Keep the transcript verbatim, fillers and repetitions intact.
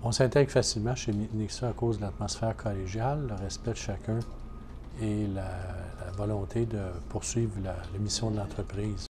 On s'intègre facilement chez Nixa à cause de l'atmosphère collégiale, le respect de chacun et la, la volonté de poursuivre la, la mission de l'entreprise.